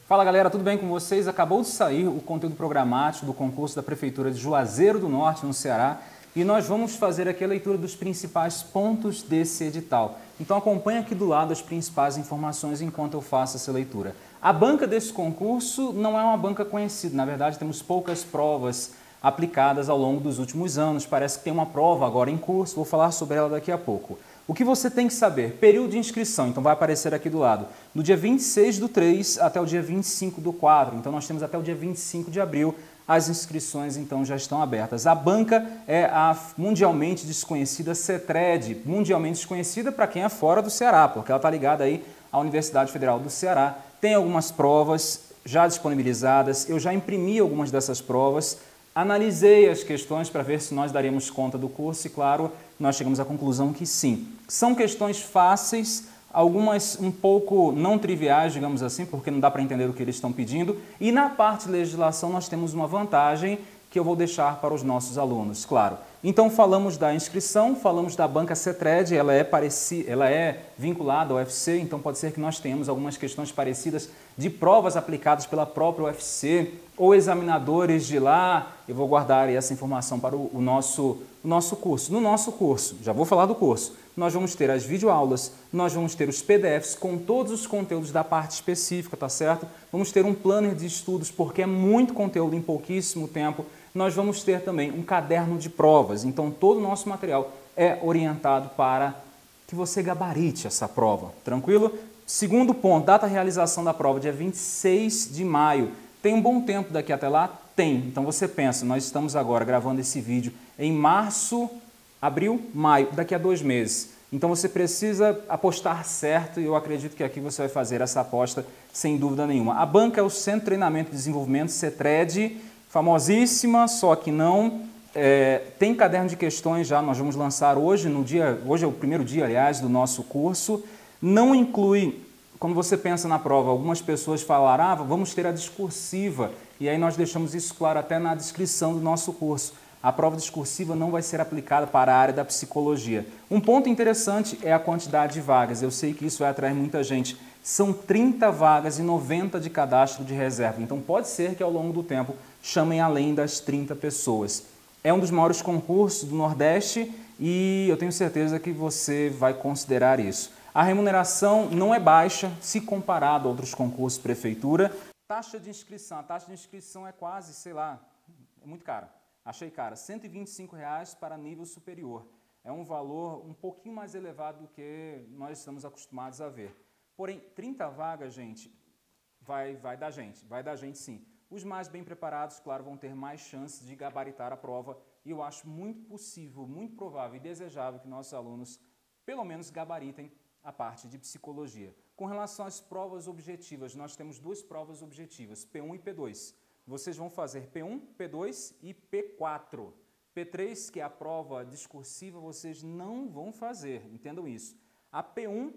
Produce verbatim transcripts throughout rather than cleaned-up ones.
Fala galera, tudo bem com vocês? Acabou de sair o conteúdo programático do concurso da Prefeitura de Juazeiro do Norte, no Ceará, e nós vamos fazer aqui a leitura dos principais pontos desse edital. Então acompanhe aqui do lado as principais informações enquanto eu faço essa leitura. A banca desse concurso não é uma banca conhecida, na verdade temos poucas provas aplicadas ao longo dos últimos anos, parece que tem uma prova agora em curso, vou falar sobre ela daqui a pouco. O que você tem que saber? Período de inscrição, então vai aparecer aqui do lado, do dia vinte e seis do três até o dia vinte e cinco do quatro, então nós temos até o dia vinte e cinco de abril, as inscrições então já estão abertas. A banca é a mundialmente desconhecida CETRED, mundialmente desconhecida para quem é fora do Ceará, porque ela está ligada aí à Universidade Federal do Ceará, tem algumas provas já disponibilizadas, eu já imprimi algumas dessas provas, analisei as questões para ver se nós daríamos conta do curso e, claro, nós chegamos à conclusão que sim. São questões fáceis, algumas um pouco não triviais, digamos assim, porque não dá para entender o que eles estão pedindo. E na parte de legislação nós temos uma vantagem que eu vou deixar para os nossos alunos, claro. Então falamos da inscrição, falamos da banca CETRED, ela é, pareci, ela é vinculada ao U F C, então pode ser que nós tenhamos algumas questões parecidas de provas aplicadas pela própria U F C ou examinadores de lá. Eu vou guardar essa informação para o, o, nosso, o nosso curso. No nosso curso, já vou falar do curso, nós vamos ter as videoaulas, nós vamos ter os P D Fs com todos os conteúdos da parte específica, tá certo? Vamos ter um planner de estudos, porque é muito conteúdo em pouquíssimo tempo. Nós vamos ter também um caderno de provas, então todo o nosso material é orientado para que você gabarite essa prova, tranquilo? Segundo ponto, data de realização da prova, dia vinte e seis de maio. Tem um bom tempo daqui até lá? Tem. Então você pensa, nós estamos agora gravando esse vídeo em março, abril, maio, daqui a dois meses. Então você precisa apostar certo e eu acredito que aqui você vai fazer essa aposta sem dúvida nenhuma. A banca é o Centro de Treinamento e Desenvolvimento, CETRED, famosíssima, só que não. É, tem caderno de questões já, nós vamos lançar hoje, no dia, hoje é o primeiro dia, aliás, do nosso curso. Não inclui, quando você pensa na prova, algumas pessoas falaram, ah, vamos ter a discursiva, e aí nós deixamos isso claro até na descrição do nosso curso. A prova discursiva não vai ser aplicada para a área da psicologia. Um ponto interessante é a quantidade de vagas, eu sei que isso vai atrair muita gente. São trinta vagas e noventa de cadastro de reserva, então pode ser que ao longo do tempo chamem além das trinta pessoas. É um dos maiores concursos do Nordeste e eu tenho certeza que você vai considerar isso. A remuneração não é baixa se comparado a outros concursos de prefeitura. Taxa de inscrição, a taxa de inscrição é quase, sei lá, é muito cara. Achei cara, cento e vinte e cinco reais para nível superior. É um valor um pouquinho mais elevado do que nós estamos acostumados a ver. Porém, trinta vagas, gente, vai, vai dar gente, vai dar gente sim. Os mais bem preparados, claro, vão ter mais chances de gabaritar a prova e eu acho muito possível, muito provável e desejável que nossos alunos, pelo menos, gabaritem a parte de psicologia. Com relação às provas objetivas, nós temos duas provas objetivas, P um e P dois. Vocês vão fazer P um, P dois e P quatro. P três, que é a prova discursiva, vocês não vão fazer, entendam isso. A P um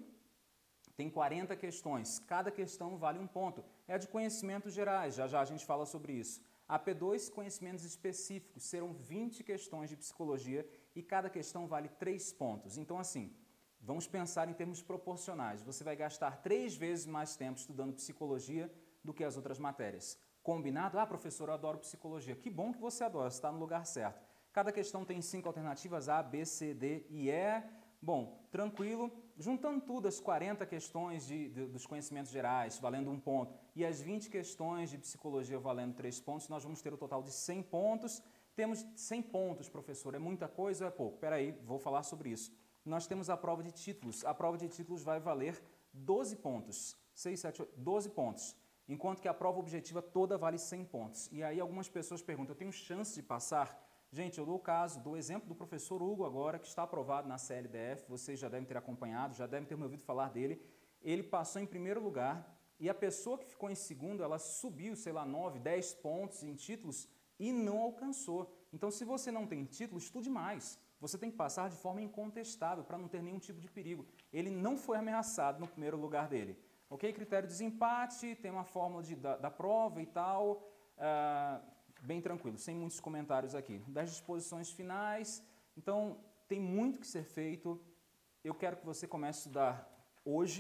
tem quarenta questões, cada questão vale um ponto. É de conhecimentos gerais, já já a gente fala sobre isso. A P dois, conhecimentos específicos, serão vinte questões de psicologia e cada questão vale três pontos. Então assim, vamos pensar em termos proporcionais. Você vai gastar três vezes mais tempo estudando psicologia do que as outras matérias. Combinado? Ah, professor, eu adoro psicologia. Que bom que você adora, você está no lugar certo. Cada questão tem cinco alternativas, A, B, C, D e E. Bom, tranquilo. Juntando tudo, as quarenta questões de, de, dos conhecimentos gerais, valendo um ponto, e as vinte questões de psicologia valendo três pontos, nós vamos ter o total de cem pontos. Temos cem pontos, professor, é muita coisa ou é pouco? Espera aí, vou falar sobre isso. Nós temos a prova de títulos. A prova de títulos vai valer doze pontos. seis, sete, oito, doze pontos. Enquanto que a prova objetiva toda vale cem pontos. E aí algumas pessoas perguntam, eu tenho chance de passar? Gente, eu dou o caso, dou o exemplo do professor Hugo agora, que está aprovado na C L D F, vocês já devem ter acompanhado, já devem ter me ouvido falar dele. Ele passou em primeiro lugar e a pessoa que ficou em segundo, ela subiu, sei lá, nove, dez pontos em títulos e não alcançou. Então, se você não tem título, estude mais. Você tem que passar de forma incontestável para não ter nenhum tipo de perigo. Ele não foi ameaçado no primeiro lugar dele. Ok? Critério de desempate, tem uma fórmula de, da, da prova e tal, uh, bem tranquilo, sem muitos comentários aqui. Das disposições finais, então tem muito que ser feito. Eu quero que você comece a estudar hoje,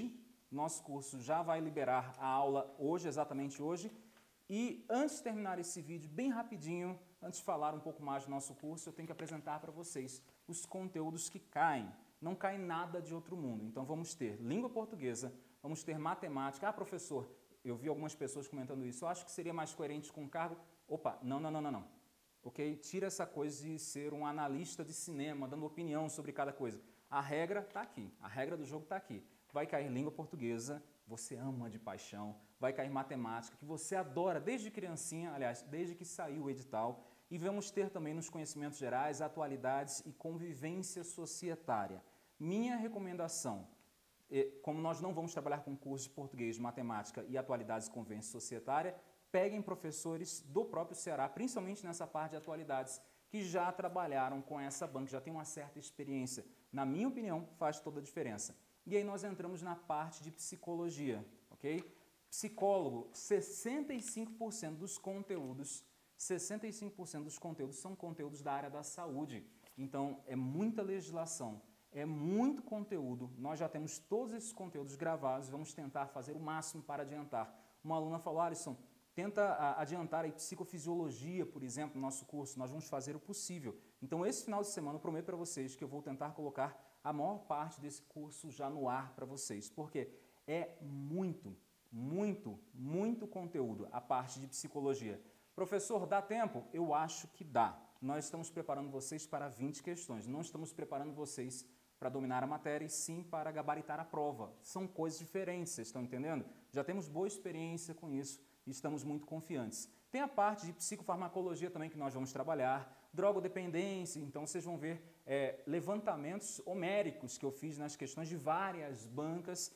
Nosso curso já vai liberar a aula hoje, exatamente hoje. E antes de terminar esse vídeo, bem rapidinho, antes de falar um pouco mais do nosso curso, eu tenho que apresentar para vocês os conteúdos que caem. Não cai nada de outro mundo. Então vamos ter língua portuguesa, vamos ter matemática. Ah, professor, eu vi algumas pessoas comentando isso, eu acho que seria mais coerente com o cargo. Opa, não, não, não, não, não. Ok? Tira essa coisa de ser um analista de cinema, dando opinião sobre cada coisa. A regra está aqui, a regra do jogo está aqui. Vai cair língua portuguesa, você ama de paixão, vai cair matemática, que você adora desde criancinha, aliás, desde que saiu o edital, e vamos ter também nos conhecimentos gerais, atualidades e convivência societária. Minha recomendação, como nós não vamos trabalhar com cursos de português, matemática e atualidades e convivência societária, peguem professores do próprio Ceará, principalmente nessa parte de atualidades, que já trabalharam com essa banca, já tem uma certa experiência. Na minha opinião, faz toda a diferença. E aí nós entramos na parte de psicologia, ok? Psicólogo, sessenta e cinco por cento dos conteúdos, sessenta e cinco por cento dos conteúdos são conteúdos da área da saúde. Então, é muita legislação, é muito conteúdo. Nós já temos todos esses conteúdos gravados, vamos tentar fazer o máximo para adiantar. Uma aluna falou, Alisson, tenta adiantar a psicofisiologia, por exemplo, no nosso curso, nós vamos fazer o possível. Então, esse final de semana, eu prometo para vocês que eu vou tentar colocar a maior parte desse curso já no ar para vocês, porque é muito, muito, muito conteúdo a parte de psicologia. Professor, dá tempo? Eu acho que dá. Nós estamos preparando vocês para vinte questões, não estamos preparando vocês para dominar a matéria e sim para gabaritar a prova. São coisas diferentes, vocês estão entendendo? Já temos boa experiência com isso e estamos muito confiantes. Tem a parte de psicofarmacologia também que nós vamos trabalhar, drogodependência, então vocês vão ver é, levantamentos homéricos que eu fiz nas questões de várias bancas.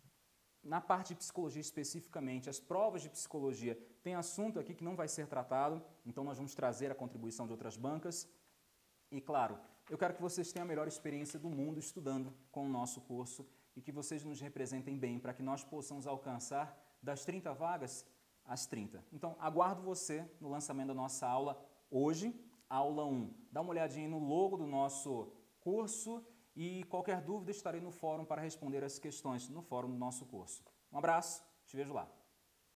Na parte de psicologia especificamente, as provas de psicologia, tem assunto aqui que não vai ser tratado, então nós vamos trazer a contribuição de outras bancas. E claro, eu quero que vocês tenham a melhor experiência do mundo estudando com o nosso curso e que vocês nos representem bem para que nós possamos alcançar das trinta vagas, às trinta. Então, aguardo você no lançamento da nossa aula hoje, aula um. Dá uma olhadinha no logo do nosso curso e qualquer dúvida estarei no fórum para responder as questões no fórum do nosso curso. Um abraço, te vejo lá.